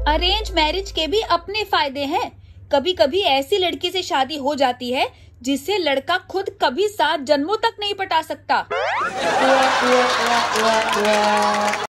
Arrange marriage के भी अपने फायदे हैं। कभी कभी ऐसी लड़की से शादी हो जाती है जिससे लड़का खुद कभी 7 जन्मों तक नहीं पटा सकता।